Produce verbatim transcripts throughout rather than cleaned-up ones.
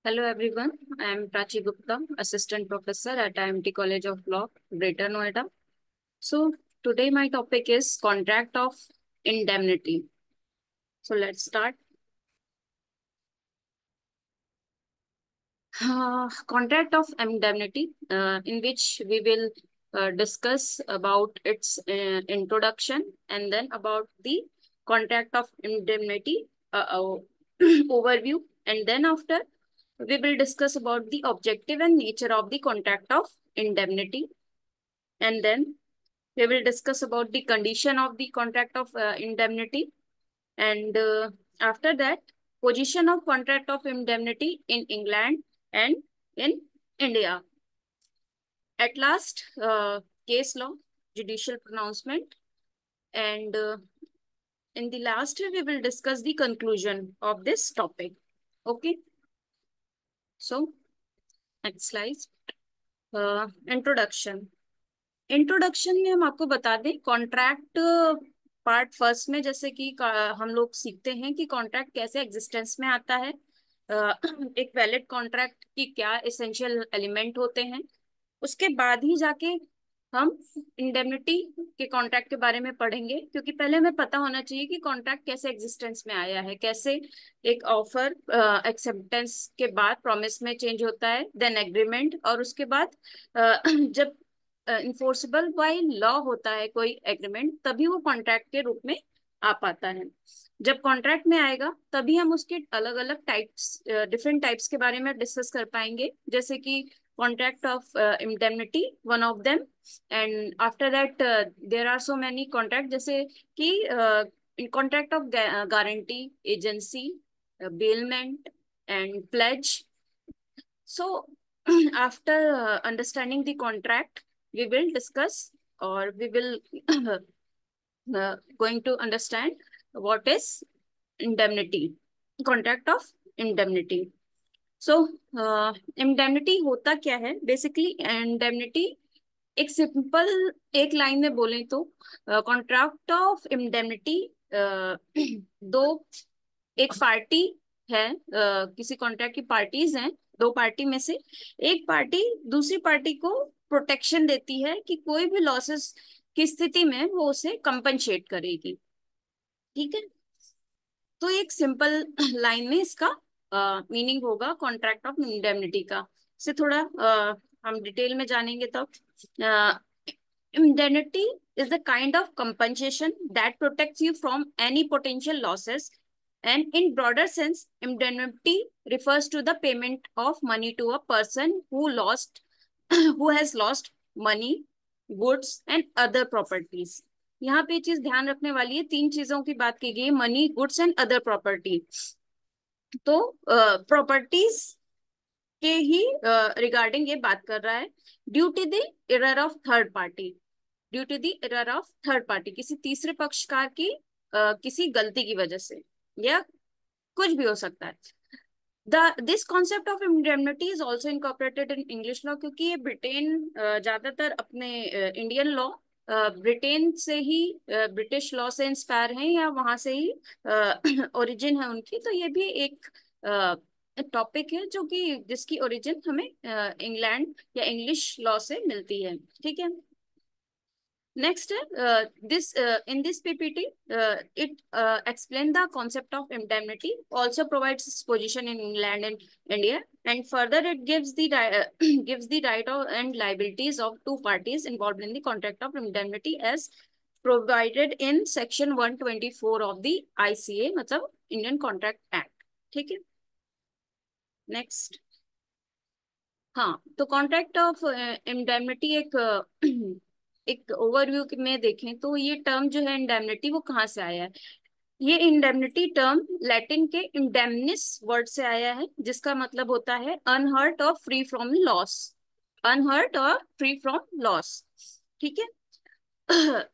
Hello everyone, I am Prachi Gupta, Assistant Professor at I M T College of Law, Greater Noida. So today my topic is contract of indemnity. So let's start. Uh, contract of indemnity, uh, in which we will uh, discuss about its uh, introduction and then about the contract of indemnity uh, uh, overview, and then after we will discuss about the objective and nature of the contract of indemnity, and then we will discuss about the condition of the contract of uh, indemnity, and uh, after that, position of contract of indemnity in England and in India. At last, uh, case law, judicial pronouncement, and uh, in the last, we will discuss the conclusion of this topic. Okay, so next slide. Uh, introduction. Introduction में हम आपको बता दें, contract part first में जैसे कि का- हम लोग सीखते हैं कि कॉन्ट्रैक्ट कैसे एग्जिस्टेंस में आता है, अ, एक वैलिड कॉन्ट्रैक्ट की क्या एसेंशियल एलिमेंट होते हैं। उसके बाद ही जाके हम इंडेमनिटी के कॉन्ट्रैक्ट के बारे में पढ़ेंगे, क्योंकि पहले हमें पता होना चाहिए कि कॉन्ट्रैक्ट कैसे एग्जिस्टेंस में आया है, कैसे एक ऑफर एक्सेप्टेंस के बाद प्रॉमिस में चेंज होता है, देन एग्रीमेंट, और उसके बाद अ, जब इन्फोर्सेबल बाय लॉ होता है कोई एग्रीमेंट, तभी वो कॉन्ट्रैक्ट के रूप में आ पाता है। जब कॉन्ट्रैक्ट में आएगा तभी हम उसके अलग अलग टाइप्स, डिफरेंट टाइप्स के बारे में डिस्कस कर पाएंगे, जैसे कि contract of uh, indemnity, one of them, and after that uh, there are so many contract, जैसे कि uh, in contract of gu- guarantee, agency, uh, bailment and pledge. So after uh, understanding the contract, we will discuss, or we will uh, going to understand what is indemnity, contract of indemnity. So indemnity होता क्या है? Basically indemnity एक simple, एक line में बोलें तो contract of indemnity दो, एक पार्टी है, uh, किसी कॉन्ट्रैक्ट की पार्टीज हैं, दो पार्टी में से एक पार्टी दूसरी पार्टी को प्रोटेक्शन देती है कि कोई भी लॉसेस की स्थिति में वो उसे कंपनसेट करेगी। ठीक है, तो एक सिंपल लाइन में इसका मीनिंग होगा कॉन्ट्रैक्ट ऑफ इंडेमनिटी का। से थोड़ा uh, हम डिटेल में जानेंगे तब। Indemnity is the kind of compensation that protects you from any potential losses, and in broader sense indemnity refers to the payment of money to a person who lost who has lost money, goods and other properties। यहाँ पे चीज ध्यान रखने वाली है, तीन चीजों की बात की गई है, money, goods and other property. तो प्रॉपर्टीज के ही रिगार्डिंग ये बात कर रहा है। Due to the error of third party, due to the error of third party, किसी तीसरे पक्षकार की uh, किसी गलती की वजह से, या कुछ भी हो सकता है। The this concept of indemnity is also incorporated in English law, क्योंकि ये ब्रिटेन uh, ज्यादातर अपने इंडियन लॉ ब्रिटेन से ही, ब्रिटिश लॉ से इंस्पायर हैं, या वहां से ही ओरिजिन है उनकी। तो ये भी एक टॉपिक है जो कि जिसकी ओरिजिन हमें इंग्लैंड या इंग्लिश लॉ से मिलती है। ठीक है, next uh, this uh, in this P P T uh, it uh, explain the concept of indemnity, also provides its position in England and India, and further it gives the ri- uh, gives the right of and liabilities of two parties involved in the contract of indemnity as provided in section one twenty-four of the I C A, मतलब Indian Contract Act। ठीक है, next. हाँ, तो contract of indemnity एक एक overview में देखें तो ये टर्म जो है इंडेमनिटी, वो कहाँ से आया है? ये इंडेमनिटी टर्म लैटिन के इंडेमनिस वर्ड से आया है, जिसका मतलब होता है अनहर्ट और फ्री फ्रॉम लॉस, अनहर्ट और फ्री फ्रॉम लॉस। ठीक है,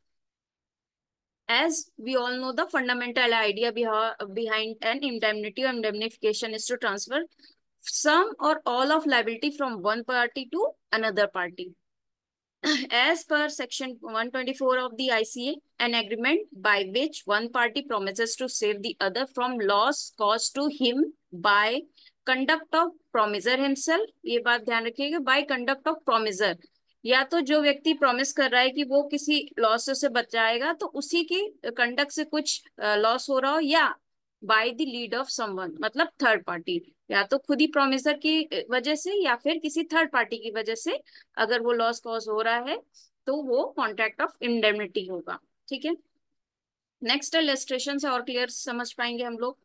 as we all know, the fundamental idea beha- behind an indemnity or indemnification is to transfer some or all of liability from one party to another party. As per section one twenty-four of the I C A, an agreement by which one party promises to save the other from loss caused to him by conduct of promisor himself, ये बात ध्यान रखिएगा, by conduct of promisor, या तो जो व्यक्ति promise कर रहा है कि वो किसी लॉस से बचाएगा तो उसी की कंडक्ट से कुछ लॉस हो रहा हो, या by the lead of someone, मतलब थर्ड पार्टी, या तो खुद ही प्रोमिसर की वजह से या फिर किसी थर्ड पार्टी की वजह से अगर वो लॉस कॉज हो रहा है तो वो कॉन्ट्रैक्ट ऑफ इंडेमनिटी होगा। ठीक है, नेक्स्ट इलस्ट्रेशन से और क्लियर समझ पाएंगे हम लोग।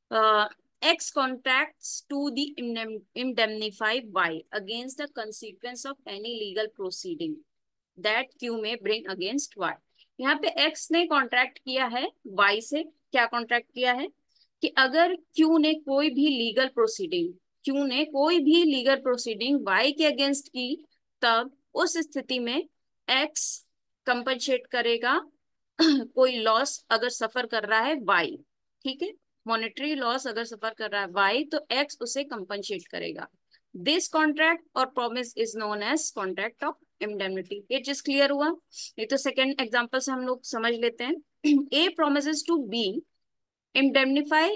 X contracts to the indemnify Y against the consequence of any legal proceeding that Q may bring against Y. यहाँ पे एक्स ने कॉन्ट्रैक्ट किया है वाई से, क्या कॉन्ट्रैक्ट किया है कि अगर क्यू ने कोई भी लीगल प्रोसीडिंग क्यू ने कोई भी लीगल प्रोसीडिंग वाई के अगेंस्ट की, तब उस स्थिति में एक्स कंपनसेट करेगा कोई लॉस अगर सफर कर रहा है वाई। ठीक है, मॉनेटरी लॉस अगर सफर कर रहा है वाई तो एक्स उसे कंपनसेट करेगा। दिस कॉन्ट्रैक्ट और promise is known as contract of indemnity. ये चीज क्लियर हुआ। ये तो सेकेंड एग्जांपल से हम लोग समझ लेते हैं। A promises to B indemnify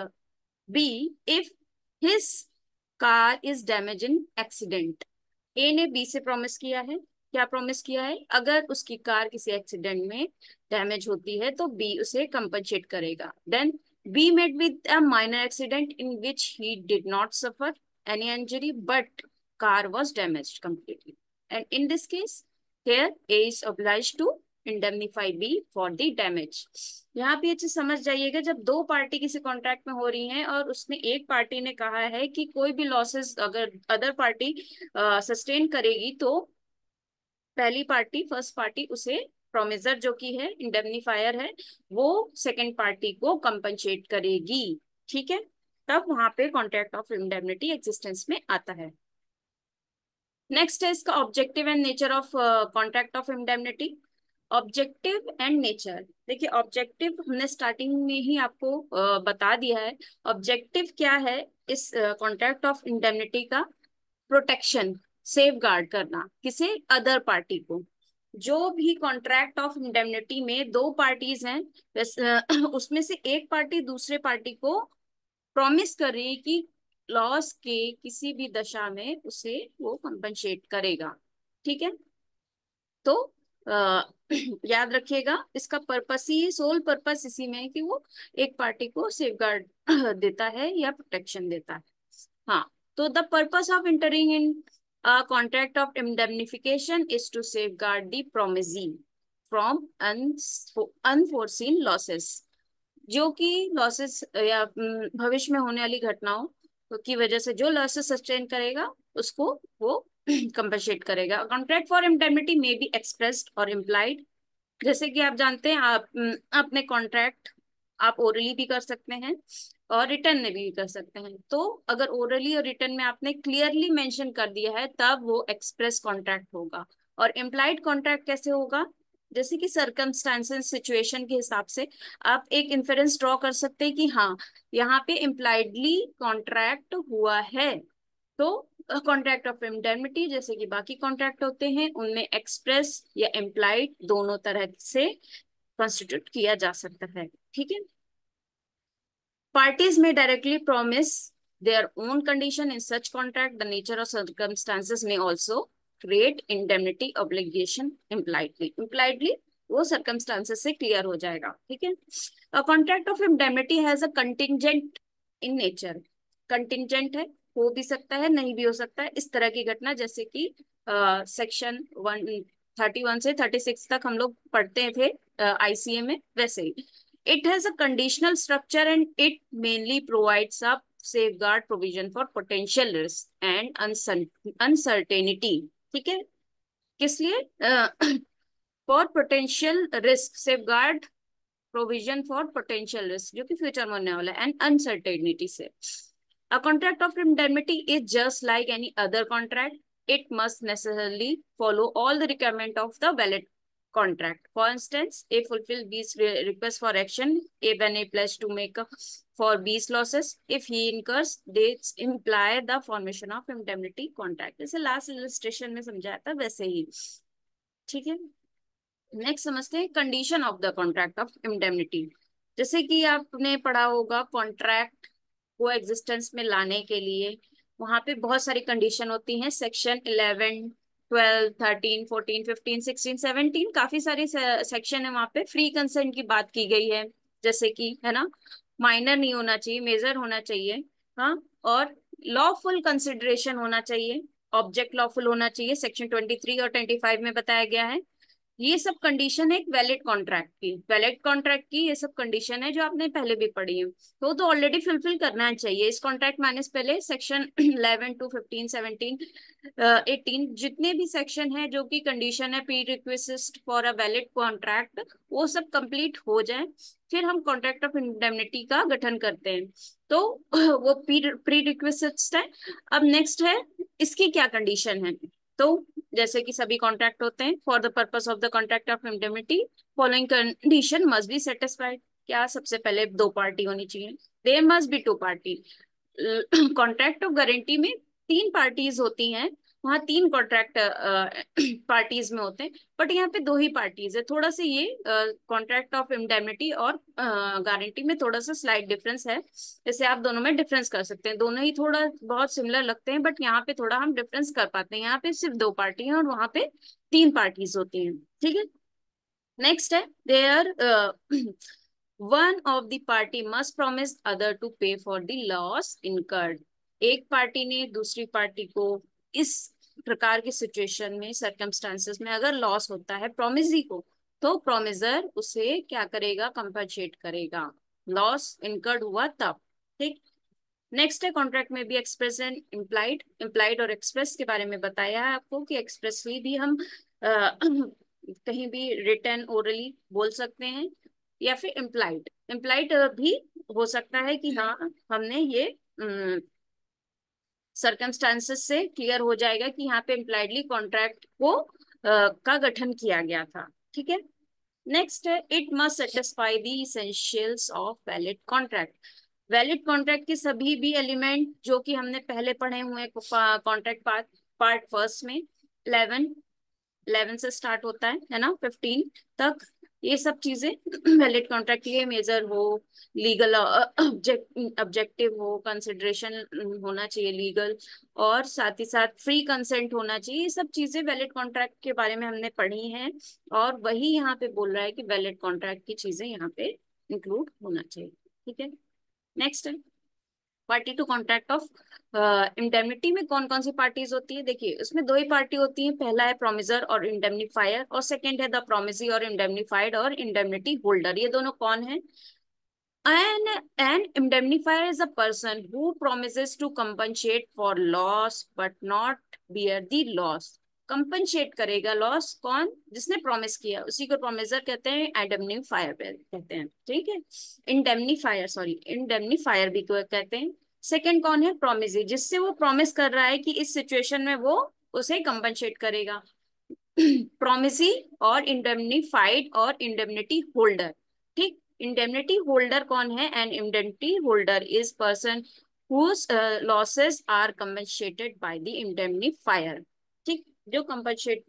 B if his car is damage in accident. A ने बी से प्रॉमिस किया है, क्या प्रॉमिस किया है, अगर उसकी कार किसी एक्सीडेंट में डैमेज होती है तो बी उसे कंपनसेट करेगा। Then B met with a minor accident in which he did not suffer any injury but car was damaged completely, and in this case here A is obliged to indemnify B for the damage। यहाँ पे ये चीज समझ जाइएगा, जब दो party किसी contract में हो रही हैं और उसने एक पार्टी ने कहा है कि कोई भी लॉसेस अगर अदर पार्टी सस्टेन करेगी तो पहली पार्टी फर्स्ट पार्टी उसे प्रोमिसर जो कि है इंडेमनिफायर है वो सेकंड पार्टी को कंपनसेट करेगी। ठीक है, तब वहां पे कॉन्ट्रैक्ट ऑफ इंडेमनिटी एग्जिस्टेंस में आता है। नेक्स्ट है इसका objective and nature of contract of indemnity. Objective and nature, देखिए ऑब्जेक्टिव हमने स्टार्टिंग में ही आपको uh, बता दिया है। ऑब्जेक्टिव क्या है इस कॉन्ट्रैक्ट ऑफ इंडेमनिटी का, प्रोटेक्शन, सेफ गार्ड करना किसी अदर पार्टी को। जो भी कॉन्ट्रैक्ट ऑफ इंडेमनिटी में दो पार्टीज हैं वैसे उसमें से एक पार्टी दूसरे पार्टी को प्रॉमिस कर रही है कि लॉस के किसी भी दशा में उसे वो कंपनसेट करेगा। ठीक है, तो आ, याद रखिएगा इसका पर्पस ही, सोल पर्पस इसी में है कि वो एक पार्टी को सेफगार्ड देता है या प्रोटेक्शन देता है। हाँ, तो the purpose of entering in a contract of indemnification is to safeguard the promisee from unforeseen losses, जो कि लॉसेस या अम, भविष्य में होने वाली घटनाओं की वजह से जो लॉसेस सस्टेन करेगा उसको वो कंपनसेट करेगा। कॉन्ट्रैक्ट फॉर इंडेमनिटी में बी एक्सप्रेस्ड और इम्प्लाइड, जैसे कि आप जानते हैं आप अम, अपने कॉन्ट्रैक्ट आप ओरली भी कर सकते हैं और रिटर्न में भी कर सकते हैं। तो अगर ओरली और रिटर्न में आपने क्लियरली मेंशन कर दिया है तब वो एक्सप्रेस कॉन्ट्रैक्ट होगा। और इम्प्लाइड कॉन्ट्रैक्ट कैसे होगा, जैसे कि सर्कमस्टांसेस सिचुएशन के हिसाब से आप एक इन्फेरेंस ड्रॉ कर सकते हैं कि हाँ यहाँ पे इम्प्लाइडली कॉन्ट्रैक्ट हुआ है। तो कॉन्ट्रैक्ट ऑफ इंडेमनिटी जैसे कि बाकी कॉन्ट्रैक्ट होते हैं उनमें एक्सप्रेस या इम्प्लाइड दोनों तरह से कॉन्स्टिट्यूट किया जा सकता है। ठीक है, parties may directly promise their own condition in such contract. The nature of circumstances may also create indemnity obligation impliedly. Impliedly वो circumstances से clear हो जाएगा। ठीक है, a contract of indemnity has a contingent in nature. contingent है, हो भी सकता है नहीं भी हो सकता है, इस तरह की घटना जैसे कि सेक्शन वन थर्टी वन से थर्टी सिक्स तक हम लोग पढ़ते थे आईसीए में, वैसे ही it has a conditional structure and it mainly provides a safeguard provision for potential risk and uncertainty। ठीक है, किस लिए, for potential risk, safeguard provision for potential risk जो कि फ्यूचर में होने वाला है, एंड अनसर्टेनिटी से। A contract of indemnity is just like any other contract, it must necessarily follow all the requirement of the valid contract. For instance, A fulfill B's request for action A when A pledged to make up for B's losses if he incurs, they imply the formation of indemnity contract। जैसे last illustration में समझाया था वैसे ही। ठीक है, next समझते हैं condition of the contract of indemnity. जैसे कि आपने पढ़ा होगा कॉन्ट्रैक्ट को एग्जिस्टेंस में लाने के लिए वहां पे बहुत सारी कंडीशन होती हैं। Section eleven, twelve, thirteen, fourteen, fifteen, sixteen, seventeen, काफी सारे सेक्शन है वहां पे। फ्री कंसेंट की बात की गई है, जैसे कि है ना, माइनर नहीं होना चाहिए, मेजर होना चाहिए। हाँ, और लॉफुल कंसिडरेशन होना चाहिए, ऑब्जेक्ट लॉफुल होना चाहिए, सेक्शन ट्वेंटी थ्री और ट्वेंटी फाइव में बताया गया है। ये सब कंडीशन है एक वैलिड कॉन्ट्रैक्ट की। वैलिड कॉन्ट्रैक्ट की ये सब कंडीशन है जो आपने पहले भी पढ़ी है, तो तो ऑलरेडी फुलफिल करना चाहिए इस कॉन्ट्रैक्ट मैंने पहले। Section eleven to fifteen, seventeen, eighteen, जितने भी सेक्शन है जो कि कंडीशन है prerequisite for a valid contract, वो सब कंप्लीट हो जाए, फिर हम कॉन्ट्रैक्ट ऑफ इंडेमनिटी का गठन करते हैं। तो वो प्री रिक्विजिट्स है। अब नेक्स्ट है इसकी क्या कंडीशन है। तो जैसे कि सभी कॉन्ट्रैक्ट होते हैं, for the purpose of the contract of indemnity following condition must be satisfied. क्या सबसे पहले दो पार्टी होनी चाहिए, there must be two party. Contract of guarantee में तीन पार्टीज होती हैं, वहाँ तीन कॉन्ट्रैक्ट पार्टीज में होते हैं, बट यहाँ पे दो ही पार्टीज है। थोड़ा सा ये कॉन्ट्रैक्ट ऑफ इंडेमनिटी और गारंटी में थोड़ा सा स्लाइड डिफरेंस है, जैसे आप दोनों में डिफरेंस कर सकते हैं, दोनों ही थोड़ा बहुत सिमिलर लगते हैं, बट यहाँ पे थोड़ा हम डिफरेंस कर पाते हैं। यहाँ पे सिर्फ दो पार्टी हैं और वहाँ पे तीन पार्टीज होती हैं, ठीक है। नेक्स्ट है there one of the party must promise other to pay for the loss incurred. एक पार्टी ने दूसरी पार्टी को इस प्रकार की सिचुएशन में, सर्कमस्टांसेस में अगर लॉस होता है प्रोमिसी को, तो प्रोमिसर उसे क्या करेगा, कंपनसेट करेगा, लॉस इनकर्ड हुआ तब, ठीक। नेक्स्ट है कॉन्ट्रैक्ट में भी एक्सप्रेस एंड इम्प्लाइड। इम्प्लाइड और एक्सप्रेस के बारे में बताया है आपको कि एक्सप्रेसली भी हम आ, कहीं भी रिटर्न ओरली बोल सकते हैं, या फिर इम्प्लाइड। इम्प्लाइड भी हो सकता है कि हाँ हमने ये सर्कमस्टांसेस से क्लियर हो जाएगा कि यहाँ पे इम्प्लाइडली कॉन्ट्रैक्ट को आ, का गठन किया गया था, ठीक है। नेक्स्ट है it must satisfy the essentials of valid contract. Valid contract के सभी भी एलिमेंट जो कि हमने पहले पढ़े हुए कॉन्ट्रैक्ट पार्ट पार्ट फर्स्ट में, इलेवन इलेवन से स्टार्ट होता है है ना, फिफ्टीन तक, ये सब चीजें वैलिड कॉन्ट्रैक्ट के लिए मेजर हो, लीगल ऑब्जेक्टिव हो, कंसिडरेशन होना चाहिए लीगल, और साथ ही साथ फ्री कंसेंट होना चाहिए। ये सब चीजें वैलिड कॉन्ट्रैक्ट के बारे में हमने पढ़ी हैं, और वही यहाँ पे बोल रहा है कि वैलिड कॉन्ट्रैक्ट की चीजें यहाँ पे इंक्लूड होना चाहिए, ठीक है। नेक्स्ट है party to contract of indemnity में कौन कौन सी पार्टीज होती है। देखिए उसमें दो ही पार्टी होती है, पहला है प्रोमिसर और इंडेमनीफायर, और सेकंड है द प्रोमिसी और इंडेमनीफाइड और इंडेमनिटी होल्डर। ये दोनों कौन है। An, an indemnifier is a person who promises to compensate for loss but not bear the loss। Compensate करेगा लॉस कौन, जिसने प्रॉमिस किया उसी को प्रोमिसर कहते हैं, इंडेमनीफायर कहते हैं, ठीक है। इंडेमनीफायर सॉरी इंडेमनीफायर भी को कहते हैं। सेकंड कौन है, प्रोमिसी, जिससे वो प्रॉमिस कर रहा है कि इस सिचुएशन में वो उसे कंपनसेट करेगा। प्रोमिसी और इंडेमनीफाइड और इंडेमनिटी होल्डर, ठीक। इंडेमनिटी होल्डर कौन है, and indemnity holder is person whose uh, losses are compensated by the indemnifier, ठीक। जो कंपनसेट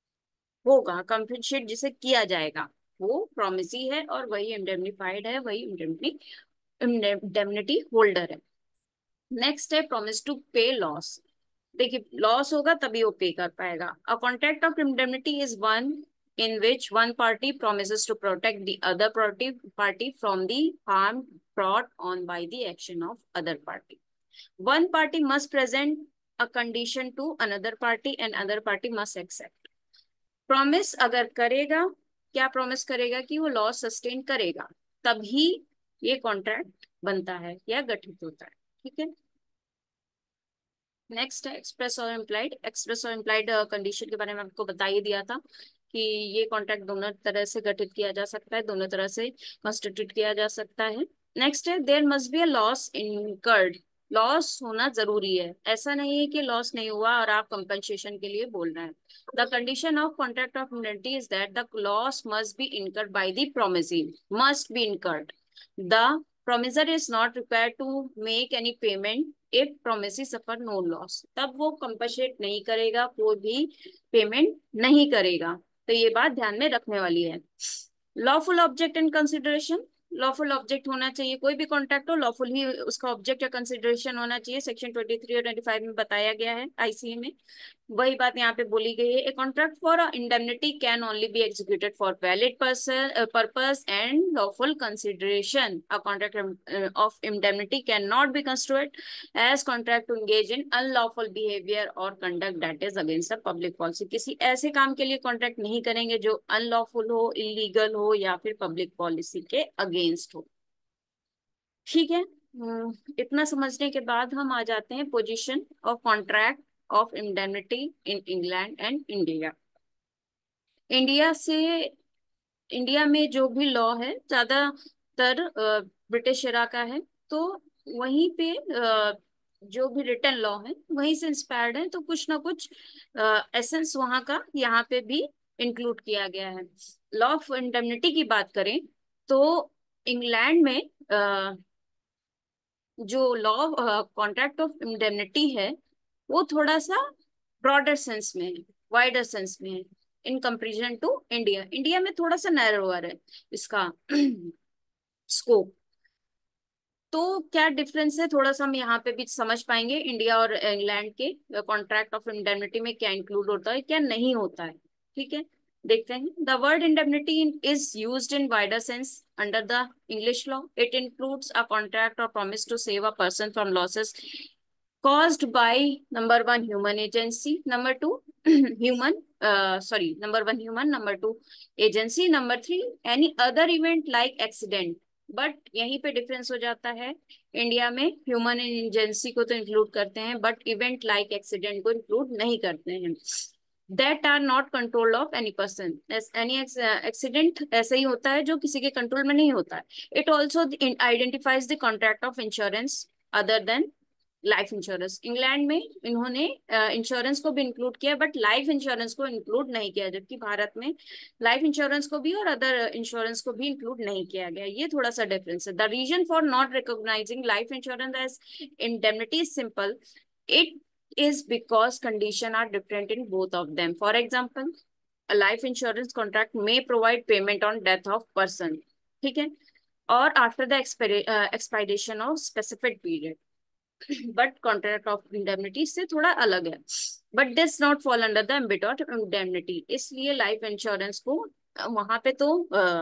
होगा, कंपनसेट जिसे किया जाएगा, वो प्रोमिसी है, और वही इंडेमनीफाइड है, वही इंडेमनी इंडेमनिटी होल्डर है। नेक्स्ट है प्रॉमिस टू पे लॉस। देखिए लॉस होगा तभी वो पे कर पाएगा। A contract of indemnity is one in which one party promises to protect the other party party from the harm brought on by the action of other party. One party must present a condition to another party and other party must accept. Promise अगर करेगा, क्या promise करेगा कि वो loss sustain करेगा, तभी ये contract बनता है या गठित होता है, ठीक है। नेक्स्ट है एक्सप्रेस और इम्प्लाइड। एक्सप्रेस और इम्प्लाइड कंडीशन के बारे में आपको बता ही दिया था कि ये कॉन्ट्रैक्ट दोनों तरह से गठित किया जा सकता है, दोनों तरह से कॉन्स्टिट्यूट किया जा सकता है। नेक्स्ट है there must be a loss incurred. Loss होना जरूरी है, ऐसा नहीं है कि लॉस नहीं हुआ और आप कंपनसेशन के लिए बोल रहे हैं। The condition of contract of indemnity is that the loss must be incurred by the promisee, must be incurred. The promisor is not required to make any payment if promisee suffer no loss। तब वो compensate नहीं करेगा, कोई भी payment नहीं करेगा, तो ये बात ध्यान में रखने वाली है। Lawful object in consideration, lawful object होना चाहिए, कोई भी कॉन्ट्रैक्ट हो लॉफुल ही उसका ऑब्जेक्ट या कंसिडरेशन होना चाहिए, सेक्शन ट्वेंटी थ्री और ट्वेंटी फाइव में बताया गया है आईसीए में। वही बात यहाँ पे बोली गई है, a contract for indemnity can only be executed for valid purpose and lawful consideration. A contract of indemnity can not be constructed as contract to engage in unlawful behaviour और conduct that is against the public policy. किसी ऐसे काम के लिए contract नहीं करेंगे जो unlawful हो, इलीगल हो या फिर पब्लिक पॉलिसी के अगेंस्ट हो। ठीक है, अम, इतना समझने के बाद हम आ जाते हैं position of contract of indemnity in England and India. India से इंडिया में जो भी लॉ है ज्यादातर अ, ब्रिटिश एरा का है, तो वहीं पे अ, जो भी रिटन लॉ है वहीं से इंस्पायर्ड है, तो कुछ ना कुछ एसेंस वहां का यहाँ पे भी इंक्लूड किया गया है। लॉ ऑफ इंडेमनिटी की बात करें तो इंग्लैंड में अ, जो लॉ कॉन्ट्रैक्ट ऑफ इंडेमनिटी है वो थोड़ा सा ब्रॉडर सेंस में है, वाइडर सेंस में है in comparison to India. India में थोड़ा सा नैरोअर है इसका स्कोप। तो क्या डिफरेंस है थोड़ा सा हम यहाँ पे भी समझ पाएंगे, इंडिया और इंग्लैंड के कॉन्ट्रैक्ट ऑफ इंडेमनिटी में क्या इंक्लूड होता है क्या नहीं होता है। ठीक है, देखते हैं। The word indemnity is used in wider sense under the English law. It includes a contract और promise to save a person from losses caused by number one human agency, number two human uh, sorry number one human, number two agency, number three any other event like accident। But यहीं पे difference हो जाता है, India में human agency को तो include करते हैं बट इवेंट लाइक एक्सीडेंट को इंक्लूड नहीं करते हैं। That are not control of any person. Any accident ऐसे ही होता है जो किसी के कंट्रोल में नहीं होता है। It also identifies the contract of insurance other than life insurance. England में इन्होंने इंश्योरेंस को भी इंक्लूड किया बट लाइफ इंश्योरेंस को इंक्लूड नहीं किया, जबकि भारत में लाइफ इंश्योरेंस को भी और अदर इंश्योरेंस को भी इंक्लूड नहीं किया गया। ये थोड़ा सा डिफरेंस है। The reason for not recognising life insurance as indemnity is simple. It is because conditions are different in both of them. For example, a life insurance contract may provide payment on death of person, ठीक है, और after the expira- uh, expiration of specific period, but contract of indemnity से थोड़ा अलग है। But this not fall under the ambit of indemnity, इसलिए life insurance को वहां पे तो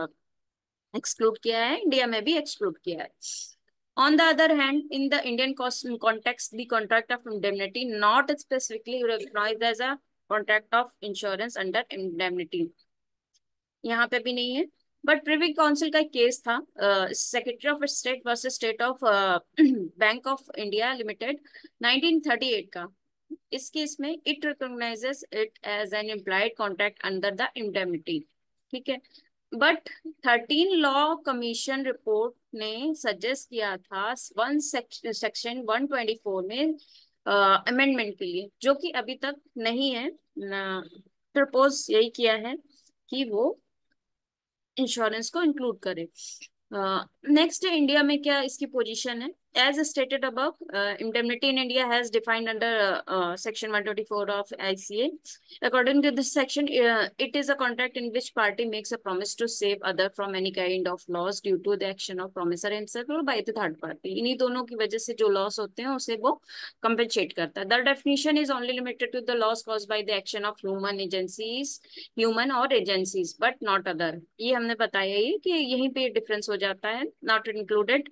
एक्सक्लूड किया है, इंडिया में भी एक्सक्लूड किया है। On the other hand, in the Indian context, the contract of indemnity not specifically recognized as a contract of insurance under indemnity, यहाँ पे भी नहीं है। बट प्रिवी काउंसिल का एक केस था, secretary of state versus state of bank of India limited nineteen thirty eight का। इस केस में it recognises it as an implied contract under the indemnity. ठीक है, but thirteen law commission report ने suggest किया था one section one twenty four में amendment uh, के लिए, जो कि अभी तक नहीं है। प्रपोज यही किया है कि वो इंश्योरेंस को इंक्लूड करे। नेक्स्ट है इंडिया में क्या इसकी पोजीशन है। As stated above, indemnity in India has defined under section one twenty four of ICA. According to this section, it is a contract in which party makes a promise to save other from any kind of loss due to the action of promisor himself और by the third party. इन्हीं दोनों की वजह से जो loss होते हैं उसे वो कंपेंसेट करता है। The definition is only limited to the loss caused by the action of human agencies, human और एजेंसीज बट नॉट अदर। ये हमने बताया ही कि यहीं पे डिफरेंस हो जाता है। Not included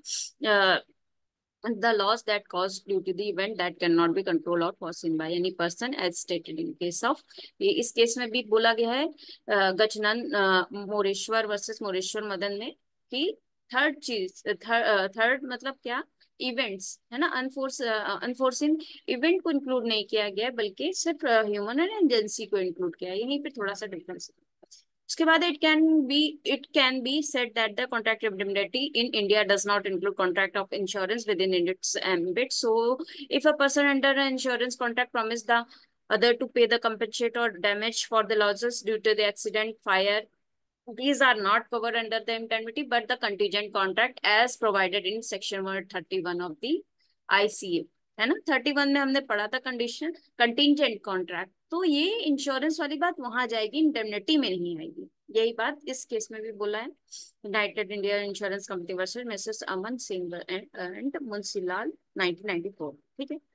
the loss that caused due to the event that cannot be controlled or foreseen by any person as stated in case of। ये इस केस में भी बोला गया है अ, गजनन अ, मोरेश्वर वर्सेस मोरेश्वर मदन में कि थर्ड चीज, थर्ड मतलब क्या, इवेंट्स है ना, अनफोर्स अनफोर्सिन इवेंट को इंक्लूड नहीं किया गया बल्कि सिर्फ ह्यूमन एंड एजेंसी को इंक्लूड किया है। यहीं पे थोड़ा सा डिफरेंस है। उसके बाद it can be it can be said that the contract indemnity in India does not include contract of insurance within its ambit. So if a person under an insurance contract promise the other to pay the compensate or damage for the losses due to the accident, fire, these are not covered under the indemnity but the contingent contract as provided in section one thirty-one of the I C A, है ना। Thirty one में हमने पढ़ा था condition contingent contract, तो ये insurance वाली बात वहां जाएगी, इंडेमनिटी में नहीं आएगी। यही बात इस केस में भी बोला है, United India Insurance Company versus Mrs Aman Singh and and Munshilal nineteen ninety four. ठीक है।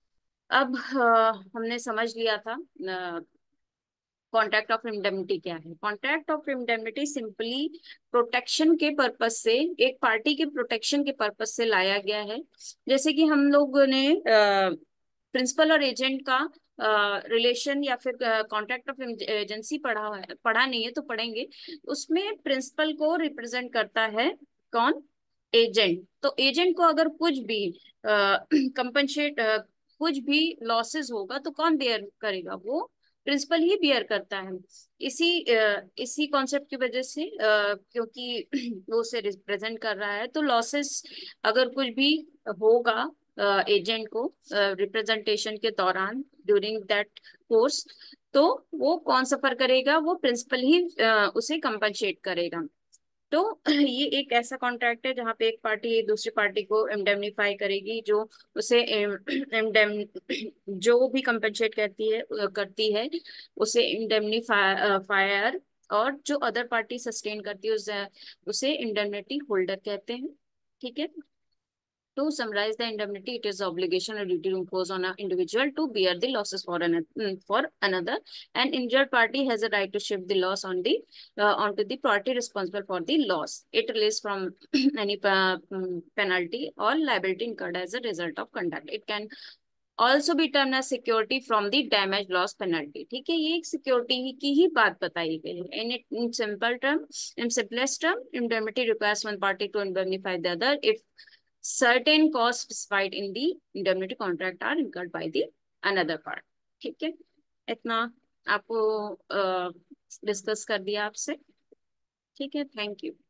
अब अ, हमने समझ लिया था कॉन्ट्रैक्ट ऑफ इंडेमनिटी क्या है। Contract of indemnity simply protection के पर्पज से, एक पार्टी के प्रोटेक्शन के पर्पज से लाया गया है। जैसे कि हम लोगों ने प्रिंसिपल और एजेंट का रिलेशन या फिर कॉन्ट्रैक्ट ऑफ एजेंसी पढ़ा है, पढ़ा नहीं है तो पढ़ेंगे। उसमें प्रिंसिपल को रिप्रेजेंट करता है कौन? एजेंट। तो एजेंट को अगर कुछ भी कंपनसेट कुछ भी लॉसेस होगा तो कौन बेयर करेगा? वो प्रिंसिपल ही बियर करता है। इसी अ, इसी कॉन्सेप्ट की वजह से अ, क्योंकि वो उसे रिप्रेजेंट कर रहा है, तो लॉसेस अगर कुछ भी होगा एजेंट को रिप्रेजेंटेशन के दौरान, ड्यूरिंग दैट कोर्स, तो वो कौन सफर करेगा? वो प्रिंसिपल ही अ, उसे कंपनसेट करेगा। तो ये एक ऐसा कॉन्ट्रैक्ट है जहाँ पे एक पार्टी दूसरी पार्टी को इंडेमनीफाई करेगी, जो उसे इंडेम जो भी कंपनसेट करती है करती है उसे इंडेमनीफायर, और जो अदर पार्टी सस्टेन करती है उसे उसे इंडेमनिटी होल्डर कहते हैं। ठीक है। To summarize the indemnity, it is the obligation or duty imposed on an individual to bear the losses for an mm, for another. An injured party has a right to shift the loss on the uh, onto the party responsible for the loss. It releases from any uh, mm, penalty or liability incurred as a result of conduct. It can also be termed as security from the damage loss penalty. ठीक है, ये एक security की ही बात बताई गई है। In it, in simple term, in simplest term, indemnity requires one party to indemnify the other if certain costs specified in the indemnity contract are incurred by the another part। ठीक है, इतना आपको discuss कर दिया आपसे। ठीक है, thank you.